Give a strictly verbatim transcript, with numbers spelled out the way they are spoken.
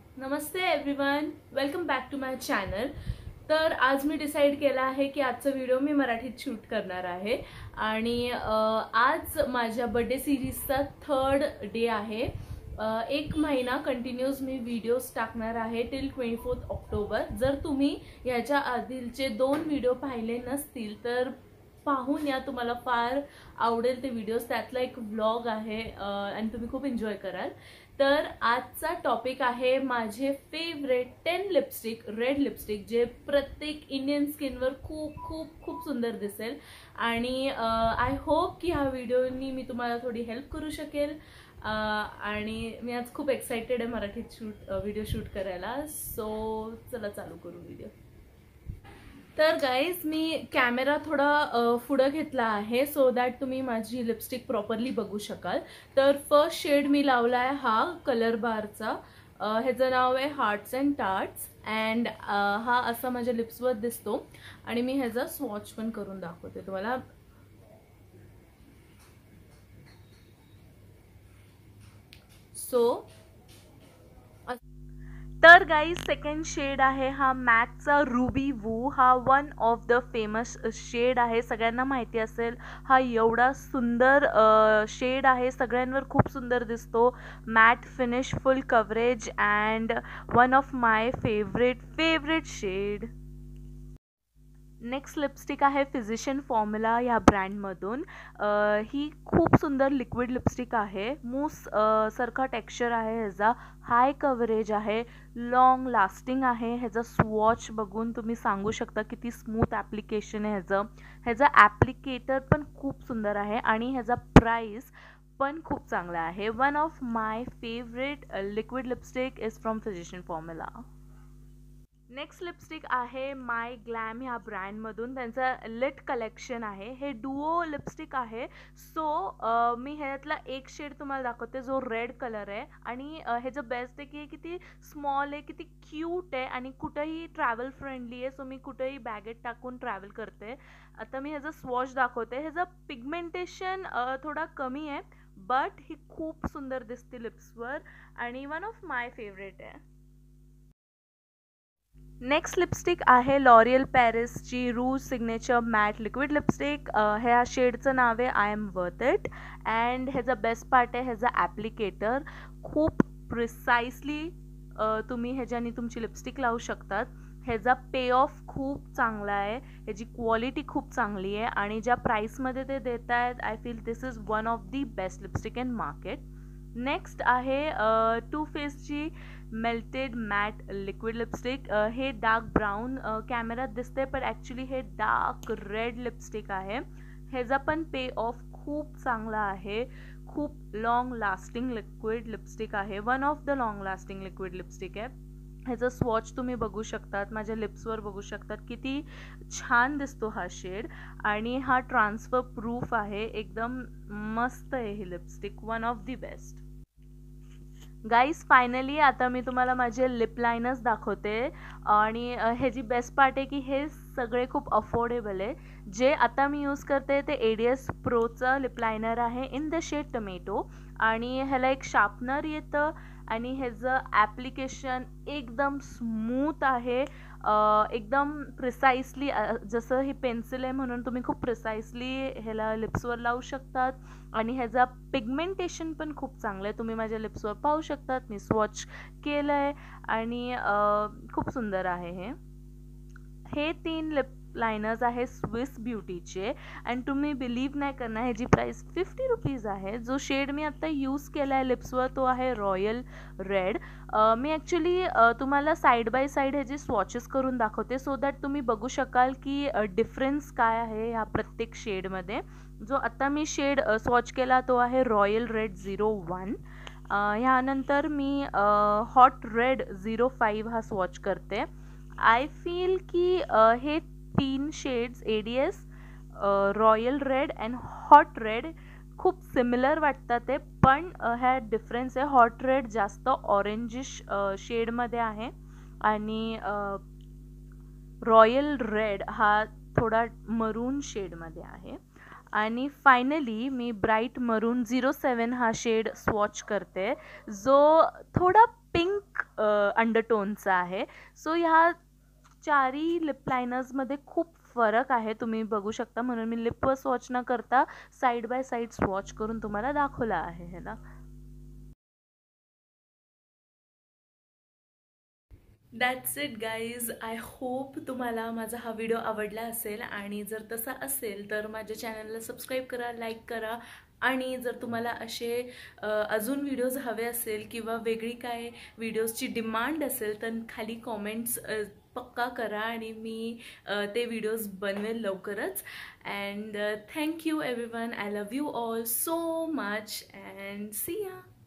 Namaste everyone, welcome back to my channel. तर आज मी decide केला आहे की आजचा व्हिडिओ मी मराठीत शूट करणार आहे आणि आज माझ्या बर्थडे सिरीजचा थर्ड डे आहे. एक महिना कंटिन्यूस मी व्हिडिओज टाकणार आहे टिल ट्वेंटी फोर्थ ऑक्टोबर. जर तुम्ही ह्याच्या आधीचे दोन व्हिडिओ पाहिले नसतील तर पाहून या, तुम्हाला फार आवडेल ते व्हिडिओज. त्यातला एक व्लॉग आहे आणि तुम्ही खूप एन्जॉय कराल. तर आजचा टॉपिक आहे माझे favourite ten lipstick, red lipstick, जे प्रत्येक इंडियन स्किनवर खूप खूप खूप सुंदर दिसेल. आणि आय होप की ह्या व्हिडिओनी मी तुम्हाला थोडी हेल्प करू शकेल. आणि मी आज खूप एक्साइटेड आहे मराठीत शूट व्हिडिओ शूट करायला. सो चला चालू करू व्हिडिओ. तर गाईज, मी कॅमेरा थोडा पुढं घेतला आहे सो दॅट तुम्ही माझी लिपस्टिक प्रॉपरली बघू शकाल. तर फर्स्ट शेड मी लावला आहे हा कलर बारचा. ह्याचं नाव आहे हार्ट्स अँड टार्ट्स अँड हा असा माझ्या लिप्सवर दिसतो. आणि मी ह्याचा स्वॉच पण करून दाखवते तुम्हाला. सो तर गाईज, सेकंड शेड आहे हा मॅकचा रुबी वू. हा one of the famous shade आहे, सगळ्यांना माहिती असेल. हा एवढा सुंदर शेड आहे, सगळ्यांवर खूप सुंदर दिसतो. Matte finish, full coverage and one of my favourite favourite shade. Next lipstick आहे फिजिशियन फॉर्म्युला ह्या ब्रँडमधून. ही खूप सुंदर लिक्विड लिपस्टिक आहे. मूस सारखा टेक्स्चर आहे ह्याचा, हाय कव्हरेज आहे, लॉंग लास्टिंग आहे. ह्याचा स्वॉच बघून तुम्ही सांगू शकता किती स्मूथ ॲप्लिकेशन आहे ह्याचं. ह्याचा ॲप्लिकेटर पण खूप सुंदर आहे आणि ह्याचा प्राईस पण खूप चांगला आहे. One of my favourite liquid lipstick is from Physician Formula. Next lipstick आहे माय ग्लॅम ह्या ब्रँडमधून. त्यांचं लिट कलेक्शन आहे. हे डुओ लिपस्टिक आहे. सो मी ह्यातला एक शेड तुम्हाला दाखवते जो रेड कलर आहे. आणि ह्याचं बेस्ट आहे की किती स्मॉल आहे, किती क्यूट आहे आणि कुठंही ट्रॅव्हल फ्रेंडली आहे. सो मी कुठंही बॅगेत टाकून ट्रॅव्हल करते. आता मी ह्याचं स्वॉच दाखवते. ह्याचं पिगमेंटेशन थोडा कमी आहे बट ही खूप सुंदर दिसते लिप्सवर आणि वन ऑफ माय फेवरेट आहे. नेक्स्ट लिपस्टिक आहे लॉरियल पॅरिसची rouge signature matte liquid lipstick. ह्या शेडचं नाव आहे I am worth it and ह्याचा बेस्ट पार्ट आहे ह्याचा ॲप्लिकेटर. खूप प्रिसाइसली तुम्ही ह्याच्याने तुमची लिपस्टिक लावू शकतात. ह्याचा पे ऑफ खूप चांगला आहे, ह्याची क्वालिटी खूप चांगली आहे आणि ज्या प्राईसमध्ये ते देत आहेत I feel this is one of the best lipstick in market. Next आहे टू फेसची मेल्टेड मॅट लिक्विड लिपस्टिक. हे डार्क ब्राऊन कॅमेऱ्यात दिसते पण ॲक्च्युली हे डार्क रेड लिपस्टिक आहे. ह्याचा पण पे ऑफ खूप चांगला आहे. खूप लॉंग लास्टिंग लिक्विड लिपस्टिक आहे. One of the long lasting liquid lipstick आहे. ह्याचं स्वॉच तुम्ही बघू शकतात, माझ्या लिप्सवर बघू शकतात किती छान दिसतो हा शेड. आणि हा ट्रान्सफर प्रूफ आहे, एकदम मस्त आहे ही lipstick, one of the best. Guys, finally आता मी तुम्हाला माझे लिप लायनर्स दाखवते आणि ह्याची बेस्ट पार्ट आहे की हे सगळे खूप अफोर्डेबल आहे. जे आता मी यूज करते ते ए डी एस प्रोचं लिप लायनर आहे इन द शेड टमेटो आणि ह्याला एक शार्पनर येतं आणि ह्याचं ॲप्लिकेशन एकदम स्मूथ आहे. एकदम प्रिसाइसली, जसं ही पेन्सिल आहे म्हणून तुम्ही खूप प्रिसाइसली ह्याला लिप्सवर लावू शकतात. आणि ह्याचा पिगमेंटेशन पण खूप चांगलं आहे, तुम्ही माझ्या लिप्सवर पाहू शकतात. मी स्वॉच केलं आहे आणि खूप सुंदर आहे हे. हे तीन लिप लायनर्स आहे स्विस ब्युटीचे अँड तुम्ही बिलीव्ह नाही करणार ह्याची प्राईस फिफ्टी रुपीज आहे. जो शेड मी आत्ता यूज केला आहे लिप्सवर तो आहे रॉयल रेड. मी ॲक्च्युली तुम्हाला साईड बाय साईड ह्याचे स्वॉचेस करून दाखवते सो दॅट तुम्ही बघू शकाल की डिफरन्स काय आहे ह्या प्रत्येक शेडमध्ये. जो आत्ता मी शेड स्वॉच केला तो आहे रॉयल रेड झिरो वन. ह्यानंतर मी हॉट रेड झिरो फाईव्ह हा स्वॉच करते. आय फील की हे तीन shades A D S, royal red and hot red खूप सिमिलर वाटतात ते, पण ह्या डिफरन्स आहे. हॉट रेड जास्त ऑरेंजिश शेडमध्ये आहे आणि रॉयल रेड हा थोडा मरून शेडमध्ये आहे. आणि फायनली मी ब्राईट मरून झिरो सेवन हा शेड स्वॉच करते जो थोडा पिंक अंडरटोनचा आहे. सो ह्या चारही लिप लायनर्समध्ये खूप फरक आहे, तुम्ही बघू शकता. म्हणून मी लिपवर स्वॉच न करता साईड बाय साईड स्वॉच करून तुम्हाला दाखवला आहे है ना. That's it guys. I hope तुम्हाला माझा हा व्हिडिओ आवडला असेल, आणि जर तसा असेल तर माझ्या चॅनलला सबस्क्राईब करा, लाईक करा, आणि जर तुम्हाला असे अजून व्हिडिओज हवे असेल किंवा वेगळी काय व्हिडिओजची डिमांड असेल तर खाली कॉमेंट्स पक्का करा, आणि मी ते व्हिडिओज बनवेल लवकरच. And thank you everyone. I love you all so much and see या.